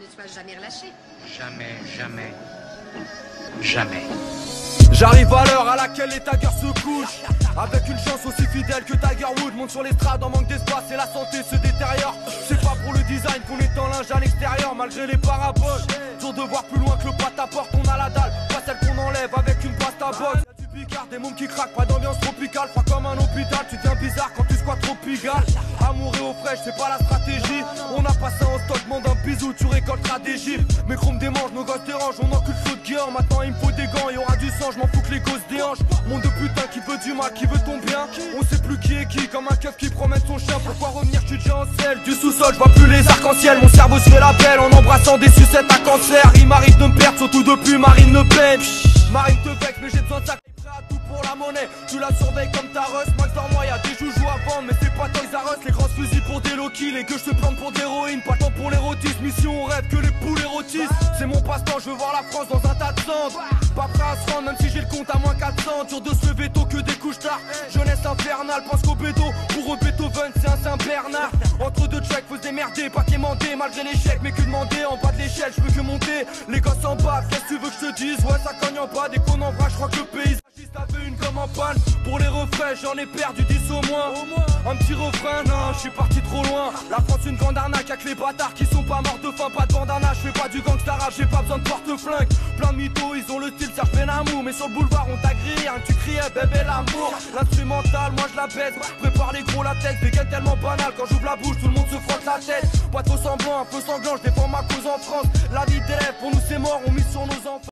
ne sois jamais relâché. Jamais, jamais, jamais. J'arrive à l'heure à laquelle les taggers se couchent, avec une chance aussi fidèle que Tiger Woods monte sur l'estrade en manque d'espace et la santé se détériore. C'est pas pour le design qu'on est en linge à l'extérieur malgré les paraboles. Dur de voir plus loin que le pas porte, on a la dalle, pas celle qu'on enlève avec une pasta box. Y'a du bigard, des mômes qui craquent, pas d'ambiance tropicale, froid comme un hôpital, tu deviens bizarre quand tu squattes trop pigal. Amour et eau fraîche, c'est pas la stratégie. On a passé en stock, demande un bisou, tu récolteras des gifles. Mes chromes démangent, nos gosses dérangent, on encule feu de guerre. Maintenant il me faut des gants, il y aura du sang, je m'en fous que les gosses déhanchent. Monde de putain qui veut du mal, qui veut ton bien. On sait plus qui est qui, comme un keuf qui promène son chien. Pourquoi revenir, tu déjà en selle. Du sous-sol, je vois plus les arcs-en-ciel. Mon cerveau se fait la belle en embrassant des sucettes à cancer. Il m'arrive de me perdre, surtout depuis Marine Le Pen. Marine te vexe, mais j'ai besoin de ça. Tout pour la monnaie, tu la surveilles comme ta russe. Max dans moi, y'a des joujoux à vendre, mais c'est pas Toys R Us. Les grosses fusils pour des low kills et que je te plante pour d'héroïne. Pas le temps pour l'érotisme, mission on rêve que les poules érotisent. C'est mon passe-temps, je veux voir la France dans un tas de cendres. Pas prêt à se rendre, même si j'ai le compte à moins 400. Dur de se lever tôt que des couches tard. Jeunesse infernale, pense qu'au bédo. Pour eux, Beethoven, c'est un Saint-Bernard. Entre deux tracks, faut se démerder, pas quémander malgré l'échec. Mais que demander en bas de l'échelle, je peux que monter. Les gosses en bas, qu'est-ce que tu veux que je te dise? Ouais, ça cogne en bas, dès qu'on en bras, je crois que le paysage. T'avais une comme en panne. Pour les refrains j'en ai perdu 10 au moins. Un petit refrain, non, je suis parti trop loin. La France une grande arnaque avec les bâtards qui sont pas morts de faim. Pas de bandana, je fais pas du gangsta rap, j'ai pas besoin de porte-flingue. Plein de mythos, ils ont le style Serge Benamou. Mais sur le boulevard on t'a grillé, hein, tu criais bébé l'amour. L'instrumental, moi je la baisse. Prépare les gros latex, des gains tellement banal. Quand j'ouvre la bouche, tout le monde se frotte la tête. Pas trop semblant, un peu sanglant, je défends ma cause en France. La vie des rêves, pour nous c'est mort, on mise sur nos enfants.